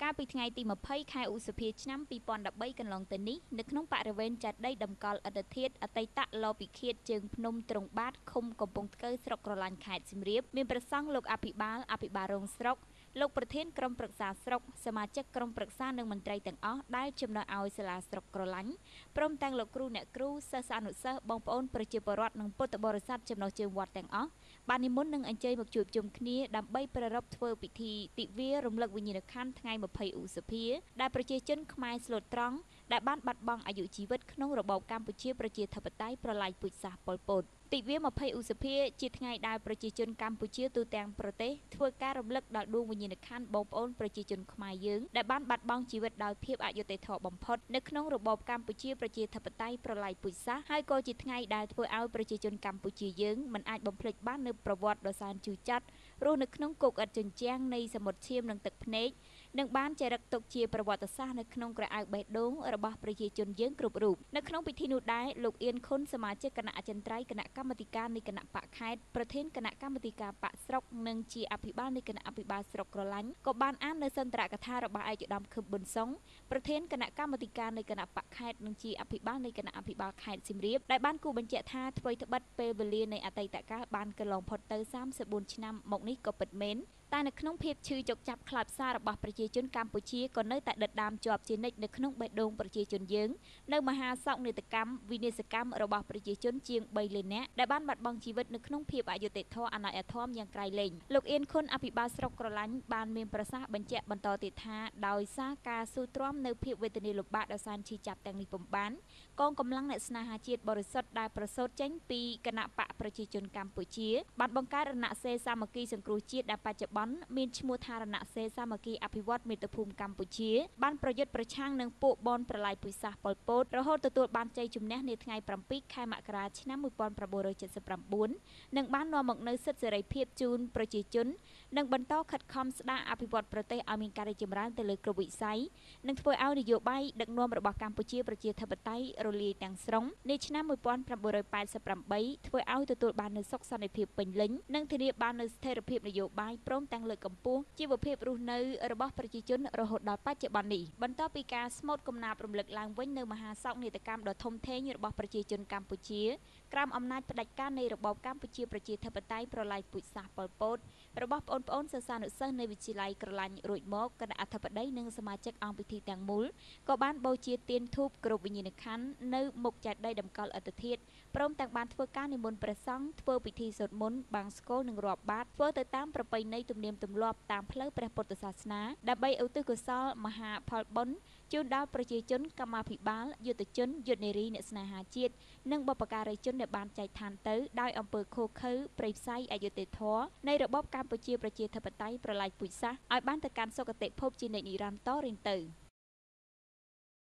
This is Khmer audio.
កាលពីថ្ងៃទី20ខែឧសភាឆ្នាំ2013កន្លងទៅនេះនៅក្នុងបរិវេណចេតិយតម្កល់ឥដ្ឋធាតុអតីតលោភិឃាតជើងភ្នំទ្រង់បាតឃុំកំពង់ថ្កូវស្រុកក្រឡាញ់ខេត្តសៀមរាបមានព្រះសង្ឃលោកអភិបាលរងស្រុកលោកប្រធានក្រុមប្រឹក្សាស្រុកសមាជិកក្រុមប្រឹក្សានិងមន្ត្រីទាំងអស់ដែលចំណើឲ្យសាលាស្រុកក្រឡាញ់ព្រមទាំងលោកគ្រូអ្នកគ្រូសិស្សអនុសិស្សបងប្អូនប្រជាពលរដ្ឋនិងពុទ្ធបរិស័ទចំណុះជើងវត្តទាំងអស់បាននិមន្តនិងអញ្ជើញមកជួបជុំគ្នាដើម្បីប្រារព្ធធ្វើពិធីទិវារំលឹកវិញ្ញាណក្ខន្ធថ្ងៃ20ឧសភាដែលប្រជាជនខ្មែរស្លូតត្រង់ដែលបានបាត់បង់អាយុជីវិតក្នុងរបបកម្ពុជាប្រជាធិបតេយ្យប្រល័យពូជសាសន៍ប៉ុលពតទិវា20ឧសភាជាថ្ងៃដែលប្រជាជនកម្ពុជាទូទាំងប្រទេសធ្វើការរំលឹកដល់ដួងវិញ្ញាណក្ខន្ធបងប្អូនប្រជាជនខ្មែរយើងដែលបានបាត់បង់ជីវិតដោយភាពអយុត្តិធម៌បំផុតនៅក្នុងរបបកម្ពុជាប្រជាធិបតេយ្យប្រល័យពូជសាសន៍ហើយក៏ជាថ្ងៃដែលធ្វើឲ្យប្រជាជនកម្ពុជាយើងមិនអាចបំភ្លេចបាននូវប្រវត្តិដ៏សែនជូរចត់រស់នៅក្នុងគុកឥតជញ្ជាំងនៃសមុទ្រឈាមនិងទឹកភ្នែកនឹងបានចារឹកទុកជាប្រវត្តិសាស្ត្រនៅក្នុងក្រអៅបេះដូងរបស់ប្រជាជនយើងគ្រប់រូបនៅក្នុងពិធីនោះដែរលោកអៀនខុនសមាជិកគណៈអចិន្ត្រៃយ៍គណៈកម្មាធិការនៃគណៈបកខេត្តប្រធានគណៈកម្មាធិការបកស្រុកនិងជាអភិបាលនៃគណៈអភិបាលស្រុកក្រឡាញ់ក៏បានអាននៅសន្ទរកថារបស់ឯកឧត្តមខឹមប៊ុនសុងប្រធានគណៈកម្មាធិការនៃគណៈបកខេត្តនិងជាអភិបាលនៃគណៈអភិបាលខេត្តសៀមរាបដែលបានគូបញ្ជាក់ថាអ្វីត្បិតពេលវេលានៃអតីតកាលបានកន្លងផុតទៅ34ឆ្នាំមកនេះក៏ពិតមែនតែនៅក្នុងភាពឈឺចុកចាប់ខ្លោចផ្សារបស់ប្រជាជនកម្ពុជាក៏នៅតែដិតដាមជាប់ជានិច្ចនៅក្នុងបេះដូងប្រជាជនយើងនៅមហាសោកនាដកម្មវិនាសកម្មរបស់ប្រជាជនជាង3លាននាក់ដែលបានបាត់បង់ជីវិតនៅក្នុងភាពអយុត្តិធម៌អនាធមយ៉ាងក្រៃលែងលោកអៀនខុនអភិបាលស្រុកក្រឡាញ់បានមានប្រសាសន៍បញ្ជាក់បន្តទៀតថាដោយសារការស៊ូទ្រាំនៅភាពវេទនាលំបាកដោយសារឈឺចាប់ទាំងនេះពុំបានកងកម្លាំងអ្នកស្នេហាជាតិបរិសុទ្ធដែលប្រសូតចេញពីគណៈបកប្រជាជនកម្ពុជាបានបង្កើតរណសេរសាមគ្គីសង្គ្រោះជាតិដែលបច្ចុប្បន្នមានឈ្មោះថារណសេរសាមគ្គីអភិវឌ្ឍមាតុភូមិកម្ពុជាបានប្រយុទ្ធប្រឆាំងនឹងពួកបនប្រល័យពូជសាសន៍ប៉ុលពតរហូតទទួលបានជ័យជំនះនាថ្ងៃ7ខែមករាឆ្នាំ1979និងបាននាំមកនូវសិទ្ធិសេរីភាពជូនប្រជាជននិងបន្តខិតខំស្ដារអភិវឌ្ឍប្រទេសឲ្យមានការរីកចម្រើនទៅលើគ្រប់វិស័យនិងធ្វើឲ្យនយោបាយដឹកនាំរបស់កម្ពុជាប្រជាធិបតេយ្យរលាយទាំងស្រុងនាឆ្នាំ1988ធ្វើឲ្យទទួលបាននូវសុខសន្តិភាពពេញលេញនិងធានាបាននូវស្ថិរភាពនយោបាយព្រមទាំងលើកកម្ពស់ជីវភាពរស់នៅរបស់ប្រជាជនរហូតដល់បច្ចុប្បន្ននេះបន្ទាប់ពីការស្មូតកំណាព្យរំលឹកឡើងវិញនៅមហាសោកនាដកម្មដ៏ធំធេងរបស់ប្រជាជនកម្ពុជាក្រោមអំណាចផ្ដាច់ការនៃរបបកម្ពុជាប្រជាធិបតេយ្យប្រល័យពូជសាសន៍ប៉ុលពតរបស់បងប្អូនសិស្សានុសិស្សនៃវិទ្យាល័យក្រឡាញ់រួចមកគណៈអធិបតីនិងសមាជិកអង្គពិធីទាំងមូលក៏បានបូជាទានធូបគ្រប់វិញ្ញាណក្ខន្ធនៅមុខចេតិយតម្កល់ឥដ្ឋធាតុព្រមទាំងបានធ្វើការនិមន្តព្រះសង្ឃធ្វើពិធីសូត្រមន្តបង្សុកូលនិងរាប់បាតធ្វើទៅតាមប្រពៃណីទំនៀមទម្លាប់តាមផ្លូវព្រះពុទ្ធសាសនាដើម្បីឧទ្ទិសកុសលមហាផលបុណ្យជូនដល់ប្រជាជនកម្មាភិបាលយុទ្ធជនយុទ្ធនារីអ្នកស្នេហាជាតិនិងបុព្វការីជនដែលបានចែកឋានទៅដោយអំពើឃោរឃៅព្រៃផ្សៃអយុត្តិធម៌នៃរបបកម្ពុជាប្រជាធិបតេយ្យប្រល័យពូជសាសន៍ឲ្យបានទៅកាន់សុគតិភពជានិច្ចនិរន្តរ៍តរៀងទៅ